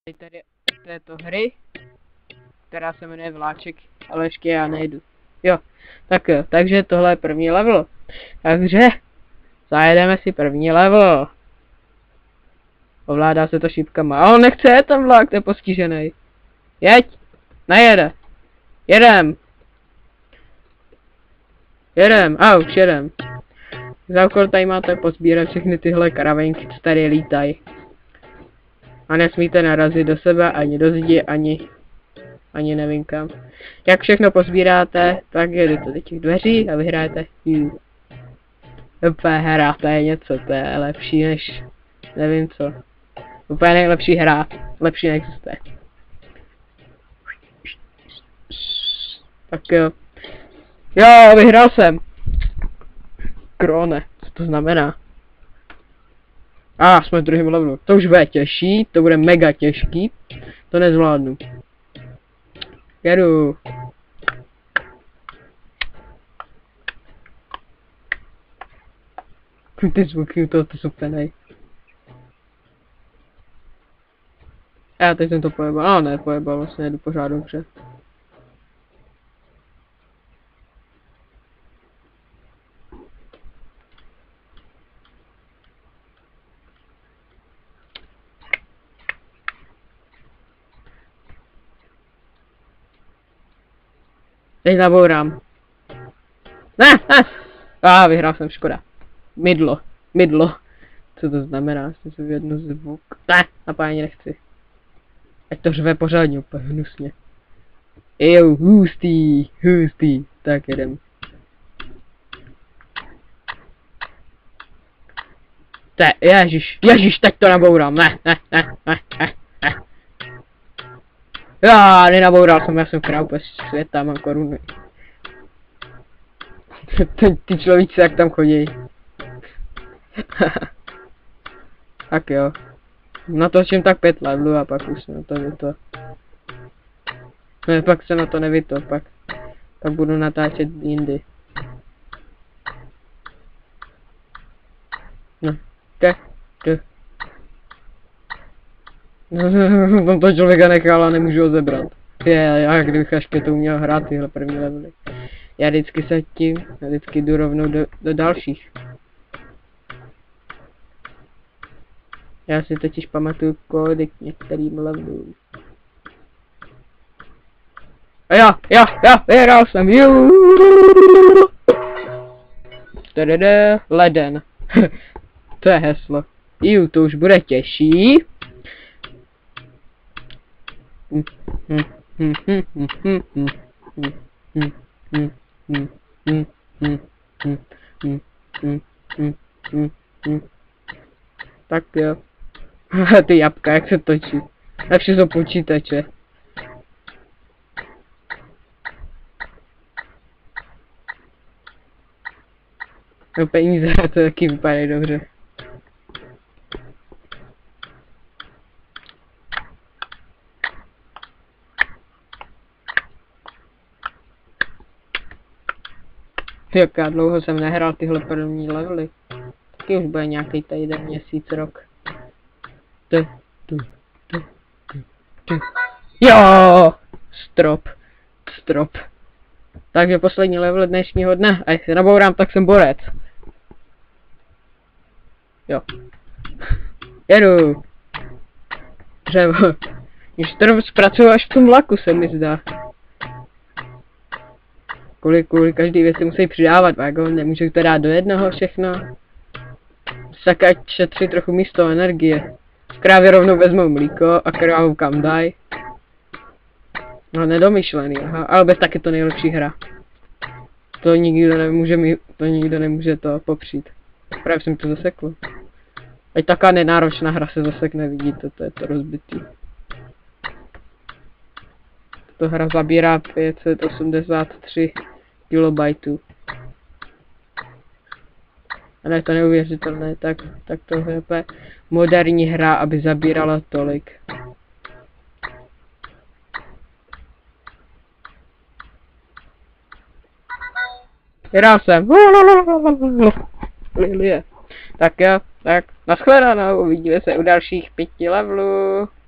Tady této hry, která se jmenuje Vláček, ale ještě já nejdu. Jo, tak jo, takže tohle je první level. Takže zajedeme si první level. Ovládá se to šípkama. A on nechce ten vlak, to je postižený. Jeď! Nejede! Jedem! Jedem! A už jedem. Za úkol tady máte pozbírat všechny tyhle karavenky, co tady lítají. A nesmíte narazit do sebe, ani do zdi, ani nevím kam. Jak všechno pozbíráte, tak jedete do těch dveří a vyhrajete. Úplně hra, to je něco, to je lepší než nevím co. Úplně nejlepší hra, lepší neexistuje. Tak jo. Jo, vyhrál jsem. Krone, co to znamená? Jsme v druhém levelu. To už bude těžší, to bude mega těžký. To nezvládnu. Jedu. Ty zvuky, to jsou penej. Já teď jsem to pojebal. Ne, pojebal, vlastně jedu pořád dobře. Teď nabourám. Ne. Vyhrál jsem, škoda. Mydlo. Co to znamená? Jsem si jednu zvuk. Ne, napájení nechci. Ať to řve pořádně, úplně hnusně. Jo, hustý. Tak jedem. Ježiš, teď to nabourám. Ne. Já nenaboural jsem, já jsem král bez světa, mám koruny. Ty človíci, jak tam chodí. Tak jo. Natočím tak 5 levelů a pak už se na to nevyto. Ne, pak se na to nevyto, pak budu natáčet jindy. No, Tam to člověka nechal a nemůžu ho zebrat. Já kdybych až to uměl hrát tyhle první levely. Já vždycky jdu rovnou do dalších. Já si totiž pamatuju kódy k některým levelům. A jo, vyhrál jsem, leden. To je heslo. To už bude těžší. Tak jo. Ty jabka, jak se točí. Lepší jsou počítače. No peníze, to taky vypadají dobře. Jak dlouho jsem nehrál tyhle první levely. Taky už bude nějaký týden, měsíc, rok. Jo! Strop. Takže poslední level dnešního dne. A jestli nabourám, tak jsem borec. Jo. Jedu. Dřevo. Už to zpracuju až v tom vlaku, se mi zdá. Kvůli každý věci musí přidávat vagon, nemůžu to dát do jednoho všechno. Tak ať šetří trochu místo energie. Krávě rovnou vezmou mlíko a krávu kam daj. No nedomyšlený, aha, ale bez taky to nejlepší hra. To nikdo nemůže to popřít. Právě jsem to zasekl. Ať taká nenáročná hra se zasekne, vidíte, to je to rozbitý. Tato hra zabírá 583 kilobajtů. Ale je to neuvěřitelné, tak to je moderní hra, aby zabírala tolik. Vyhrál jsem. Tak jo, tak nashledanou, uvidíme se u dalších 5 levelů.